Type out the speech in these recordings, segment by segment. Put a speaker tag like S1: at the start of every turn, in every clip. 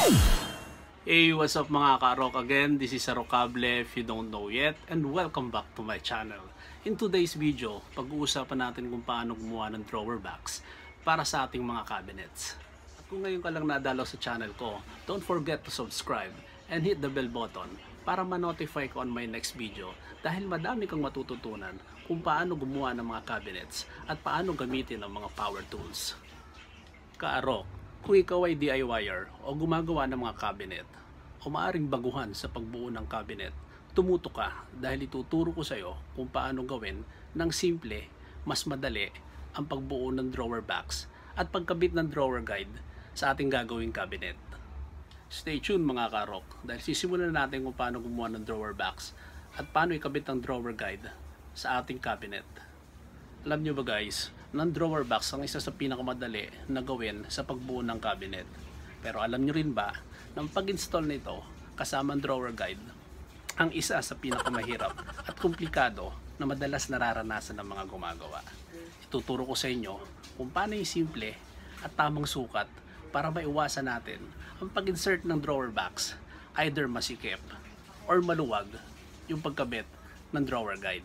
S1: Hey, what's up mga ka-rock again? This is Arokable if you don't know yet, and welcome back to my channel. In today's video, pag-uusapan natin kung paano gumawa ng drawer backs para sa ating mga cabinets. At kung ngayon ka lang nadalaw sa channel ko, don't forget to subscribe and hit the bell button para ma-notify ko on my next video dahil madami kang matututunan kung paano gumawa ng mga cabinets at paano gamitin ang mga power tools. Ka-rock, kung ikaw ay DIYer o gumagawa ng mga cabinet o maaring baguhan sa pagbuo ng cabinet, tumuto ka dahil ituturo ko sa iyo kung paano gawin ng simple, mas madali ang pagbuo ng drawer backs at pagkabit ng drawer guide sa ating gagawing cabinet. Stay tuned mga karok dahil sisimulan natin kung paano gumawa ng drawer backs at paano ikabit ang drawer guide sa ating cabinet. Alam nyo ba guys, ng drawer box ang isa sa pinakamadali na gawin sa pagbuo ng cabinet. Pero alam nyo rin ba, ng pag-install nito kasama ang drawer guide, ang isa sa pinakamahirap at komplikado na madalas nararanasan ng mga gumagawa. Ituturo ko sa inyo kung paano yung simple at tamang sukat para maiwasan natin ang pag-insert ng drawer box, either masikip or maluwag yung pagkabit ng drawer guide.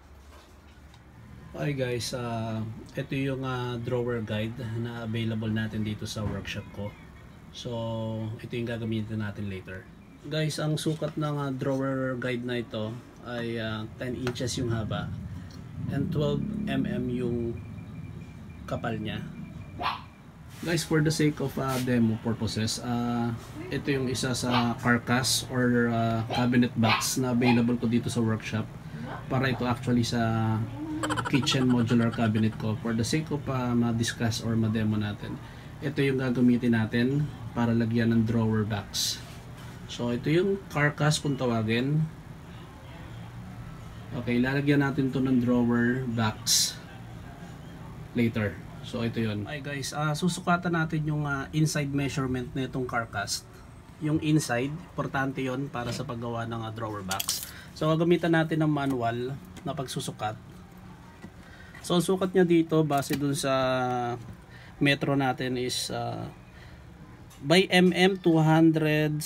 S1: Hi guys, ito yung drawer guide na available natin dito sa workshop ko. So, ito yung gagamitin natin later. Guys, ang sukat ng drawer guide na ito ay 10 inches yung haba and 12 mm yung kapal niya. Guys, for the sake of demo purposes, ito yung isa sa carcass or cabinet box na available ko dito sa workshop. Para ito actually sa kitchen modular cabinet ko. For the sake of ma-discuss or ma-demo natin, ito yung gagamitin natin para lagyan ng drawer backs. So ito yung carcass kung tawagin. Okay, lalagyan natin to ng drawer backs later. So ito yun. Hi guys, susukatan natin yung inside measurement na itong carcass. Yung inside, importante yon para sa paggawa ng drawer backs. So gagamitan natin ng manual na pagsusukat. So ang sukat niya dito base dun sa metro natin is by mm 274.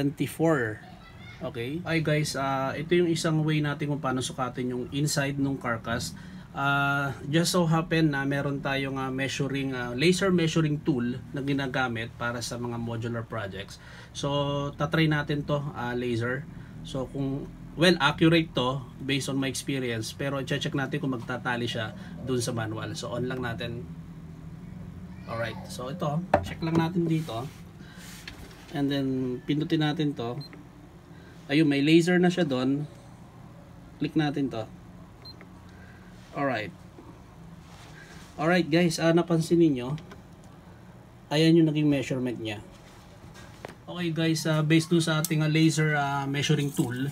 S1: Okay? Ay guys, ito yung isang way natin kung paano sukatin yung inside ng carcass. Just so happen na meron tayong laser measuring tool na ginagamit para sa mga modular projects. So tatry natin to laser. So kung accurate to based on my experience, pero i-check natin kung magtatali siya dun sa manual. So on lang natin. Alright, so ito, check lang natin dito. And then pindutin natin to. Ayun, may laser na siya dun. Click natin to. Alright. Alright guys, napansin niyo, ayan yung naging measurement niya. Okay guys, based dun sa ating laser measuring tool,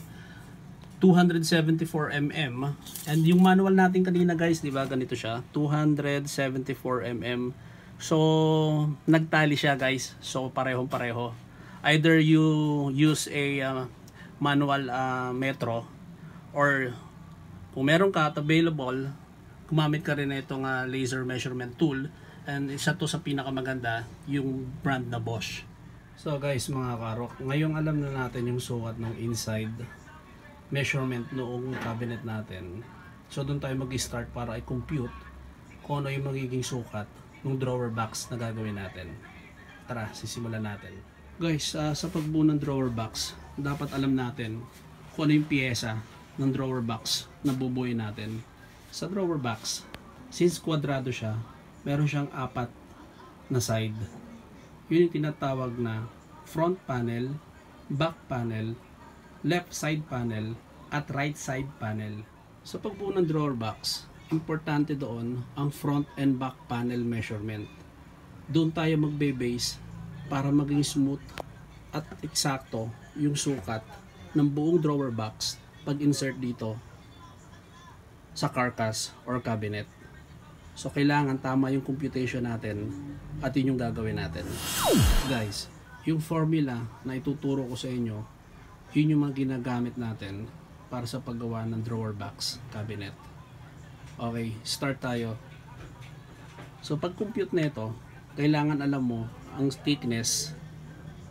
S1: 274 mm, and yung manual natin kanina guys, di ba, ganito siya, 274 mm. So nagtali siya guys, so parehong-pareho. Either you use a manual metro, or kung meron ka at available, gumamit ka rin na itong laser measurement tool, and isa to sa pinakamaganda, yung brand na Bosch. So guys mga karok, ngayong alam na natin yung sukat ng inside measurement noong cabinet natin. So doon tayo mag-start para i-compute kung ano yung magiging sukat ng drawer box na gagawin natin. Tara, sisimulan natin. Guys, sa pagbuo ng drawer box, dapat alam natin kung ano yung piyesa ng drawer box na bubuuin natin. Sa drawer box, since kwadrado siya, meron siyang 4 na side. Yun yung tinatawag na front panel, back panel, left side panel at right side panel. Sa pagbuo ng drawer box, importante doon ang front and back panel measurement. Doon tayo magbe-base para maging smooth at eksakto yung sukat ng buong drawer box pag insert dito sa carcass or cabinet. So kailangan tama yung computation natin at yun yung gagawin natin. Guys, yung formula na ituturo ko sa inyo, yun yung mga ginagamit natin para sa paggawa ng drawer box cabinet. Okay, start tayo. So pag compute nito, kailangan alam mo ang thickness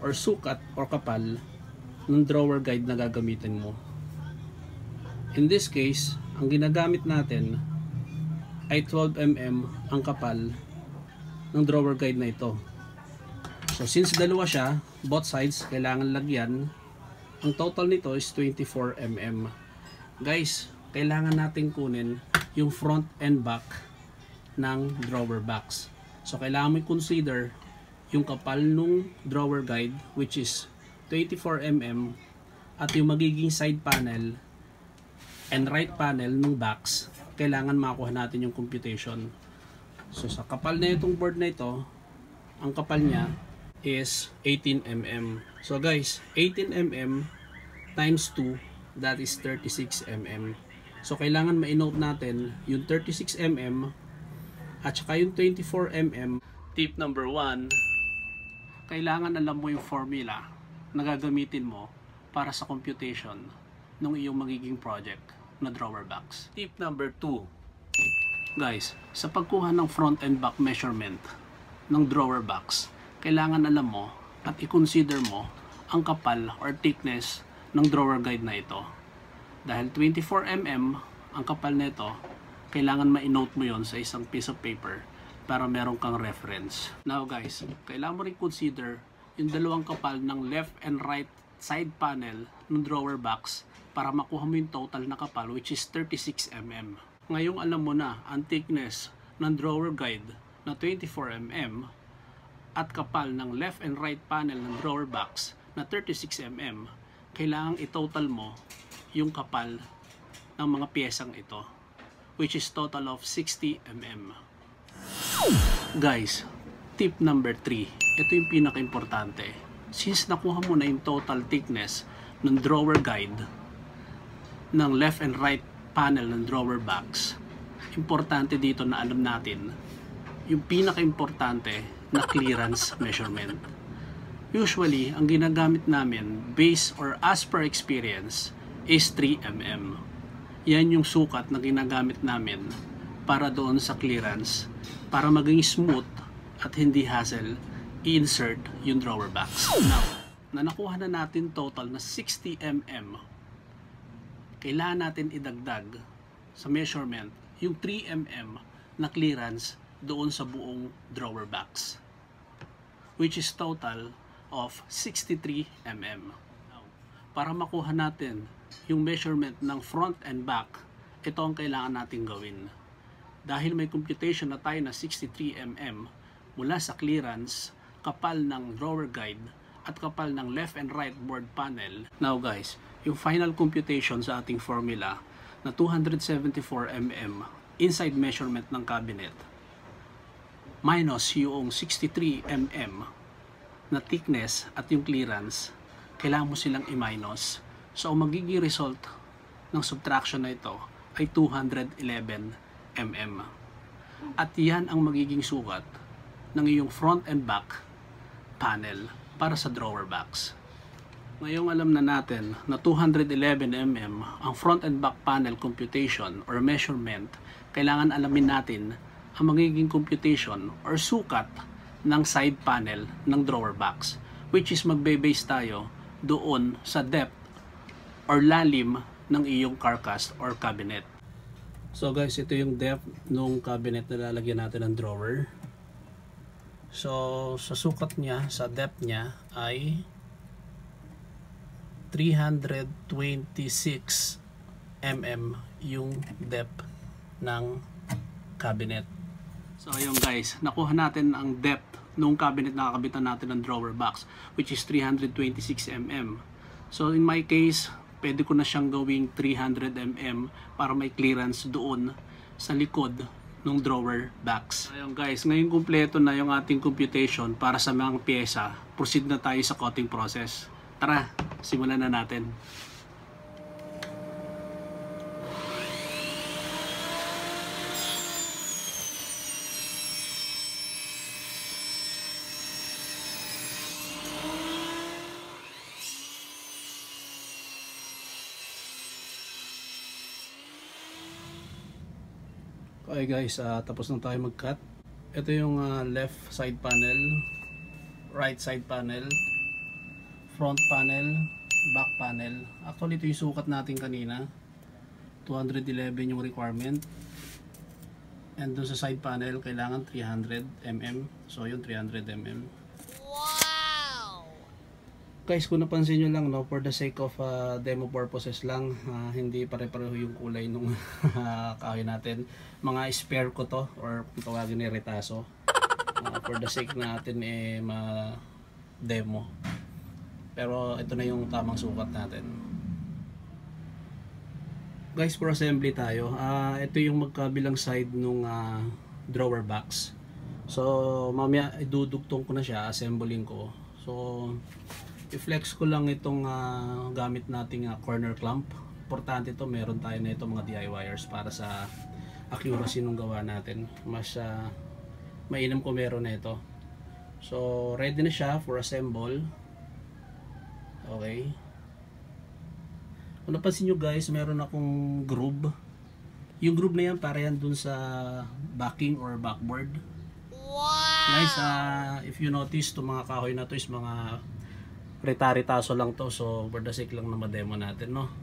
S1: or sukat or kapal ng drawer guide na gagamitin mo. In this case, ang ginagamit natin ay 12mm ang kapal ng drawer guide na ito. So since dalawa siya, both sides kailangan lagyan, ang total nito is 24mm. Guys, kailangan natin kunin yung front and back ng drawer box. So kailangan mo consider yung kapal nung drawer guide, which is 24mm, at yung magiging side panel and right panel ng box. Kailangan makuha natin yung computation. So sa kapal na itong board na ito, ang kapal niya is 18mm. So guys, 18mm times 2, that is 36mm. So kailangan ma-note natin yung 36mm at saka yung 24mm. Tip number 1, kailangan alam mo yung formula na gagamitin mo para sa computation ng iyong magiging project na drawer box. Tip number 2, guys, sa pagkuha ng front and back measurement ng drawer box, kailangan alam mo at i-consider mo ang kapal or thickness ng drawer guide na ito. Dahil 24mm ang kapal nito, kailangan ma-note mo yon sa isang piece of paper para meron kang reference. Now guys, kailangan mo rin consider yung dalawang kapal ng left and right side panel ng drawer box para makuha mo yung total na kapal, which is 36mm. Ngayong alam mo na ang thickness ng drawer guide na 24mm at kapal ng left and right panel ng drawer box na 36mm, kailangang i-total mo yung kapal ng mga piyesang ito, which is total of 60mm. Guys, tip number 3, ito yung pinaka-importante. Since nakuha mo na yung total thickness ng drawer guide ng left and right panel ng drawer box, importante dito na alam natin yung pinaka-importante na clearance measurement. Usually, ang ginagamit namin based or as per experience is 3mm. Yan yung sukat na ginagamit namin para doon sa clearance, para maging smooth at hindi hassle i-insert yung drawer box. Now, na nakuha na natin total na 60mm, kailangan natin idagdag sa measurement yung 3mm na clearance doon sa buong drawer box, which is total of 63mm. Now, para makuha natin yung measurement ng front and back, ito ang kailangan natin gawin. Dahil may computation na tayo na 63mm mula sa clearance, kapal ng drawer guide at kapal ng left and right board panel. Now guys, yung final computation sa ating formula na 274mm inside measurement ng cabinet minus yung 63mm na thickness at yung clearance, kailangan mo silang i-minus. So ang magiging result ng subtraction na ito ay 211mm. At yan ang magiging sukat ng iyong front and back panel para sa drawer box. Ngayong alam na natin na 211mm ang front and back panel computation or measurement, kailangan alamin natin ang magiging computation or sukat ng side panel ng drawer box, which is magbe-base tayo doon sa depth or lalim ng iyong carcass or cabinet. So guys, ito yung depth ng cabinet na lalagyan natin ng drawer. So sa sukat niya, sa depth niya ay 326mm yung depth ng cabinet. So ayun guys, nakuha natin ang depth nung cabinet na kakabitan natin ng drawer box, which is 326mm. So in my case, pwede ko na siyang gawing 300mm para may clearance doon sa likod ng drawer box. Ayun guys, ngayon kumpleto na yung ating computation para sa mga pyesa. Proceed na tayo sa cutting process. Tara, simulan na natin. Okay guys, tapos na tayo mag-cut. Ito yung left side panel, right side panel, front panel, back panel. Actually ito yung sukat natin kanina, 211 yung requirement, and dun sa side panel kailangan 300 mm, so yun 300 mm. Wow! Guys, kung napansin nyo lang, no, for the sake of demo purposes lang, hindi pare-pareho yung kulay nung kahoy natin. Mga spare ko to, or kung tawagin ni retaso, for the sake natin ma-demo. Pero ito na yung tamang sukat natin. Guys, for assembly tayo. Ito yung magkabilang side nung drawer box. So mamaya idudugtong ko na siya, assembling ko. So i-flex ko lang itong gamit nating corner clamp. Importante ito, meron tayo na ito mga DIYers para sa accuracy nung gawa natin. Mas mainam ko meron na ito. So ready na siya for assemble. Okay. Kung napansin nyo guys, meron akong groove. Yung groove na yan para yan dun sa backing or backboard. Wow! Guys, if you notice, itong mga kahoy na to is mga rita-ritaso lang to. So for the sake lang na ma-demo natin, no?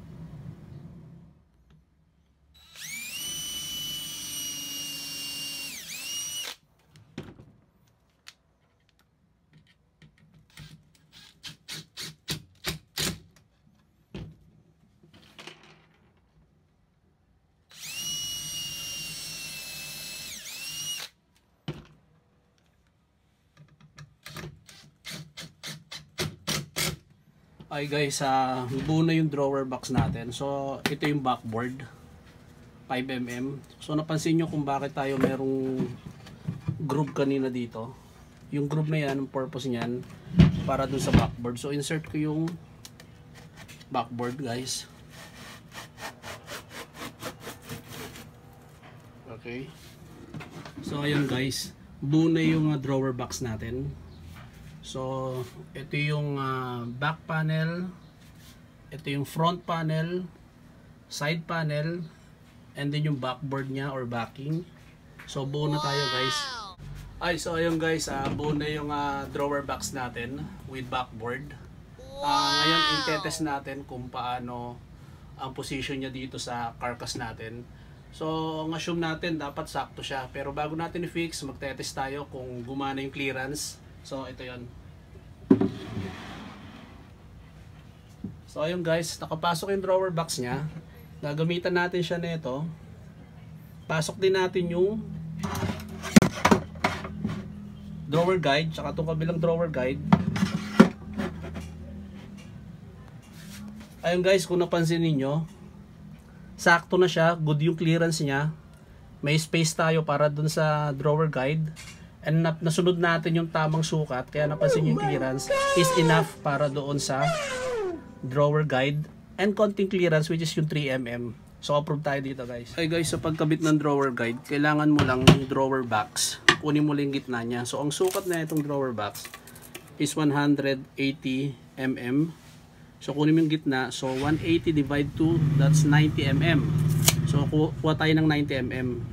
S1: Ay guys, buo na yung drawer box natin. So ito yung backboard, 5mm. So napansin nyo kung bakit tayo merong groove kanina dito. Yung groove na yan, ang purpose niyan para dun sa backboard. So insert ko yung backboard guys. Okay. So ayun guys, buo na yung drawer box natin. So ito yung back panel, ito yung front panel, side panel, and then yung backboard nya or backing. So buo na tayo guys. Ay, so ayun guys, buo na yung drawer box natin with backboard. Ngayon i-test natin kung paano ang position nya dito sa carcass natin. So ang assume natin dapat sakto siya, pero bago natin i-fix, magte-test tayo kung gumana yung clearance. So ito yon. So ayun guys, nakapasok yung drawer box nya. Gagamitan natin siya nito. Pasok din natin yung drawer guide, tsaka itong kabilang drawer guide. Ayun guys, kung napansin niyo, sakto na siya, good yung clearance niya. May space tayo para dun sa drawer guide. And nasunod natin yung tamang sukat, kaya napansin yung clearance is enough para doon sa drawer guide, and konting clearance which is yung 3mm. So approve tayo dito guys. Okay guys, sa pagkabit ng drawer guide, kailangan mo lang yung drawer box, kunin mo lang yung gitna niya. So ang sukat na itong drawer box is 180mm. So kunin mo yung gitna, so 180 divide 2, that's 90mm. So kuha tayo ng 90mm.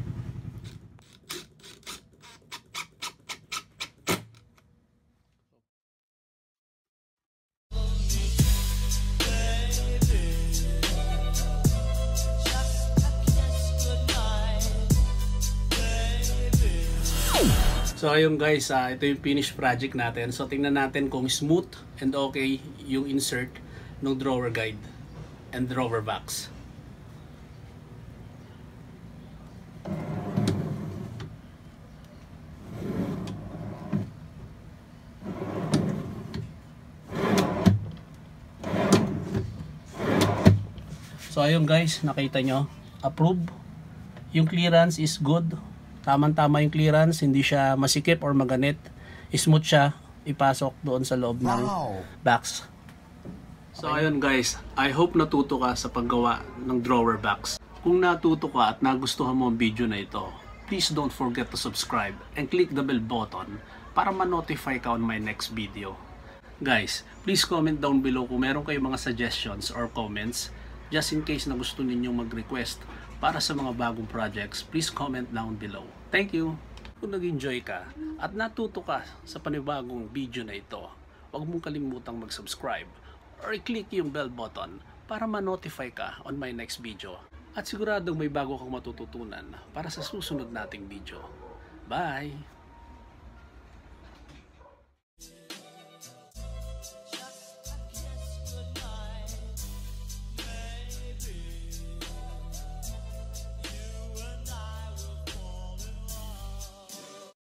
S1: So ayun guys, ito yung finished project natin. So tingnan natin kung smooth and okay yung insert ng drawer guide and drawer box. So ayun guys, nakita nyo, approve. Yung clearance is good. Tama-tama yung clearance, hindi siya masikip or maganit. Smooth siya, ipasok doon sa loob ng box. So ayun guys, I hope natuto ka sa paggawa ng drawer box. Kung natuto ka at nagustuhan mo ang video na ito, please don't forget to subscribe and click the bell button para ma-notify ka on my next video. Guys, please comment down below kung meron kayong mga suggestions or comments, just in case na gusto ninyong mag-request para sa mga bagong projects. Please comment down below. Thank you! Kung nag-enjoy ka at natuto ka sa panibagong video na ito, huwag mong kalimutang mag-subscribe or i-click yung bell button para ma-notify ka on my next video. At siguradong may bago kang matututunan para sa susunod nating video. Bye!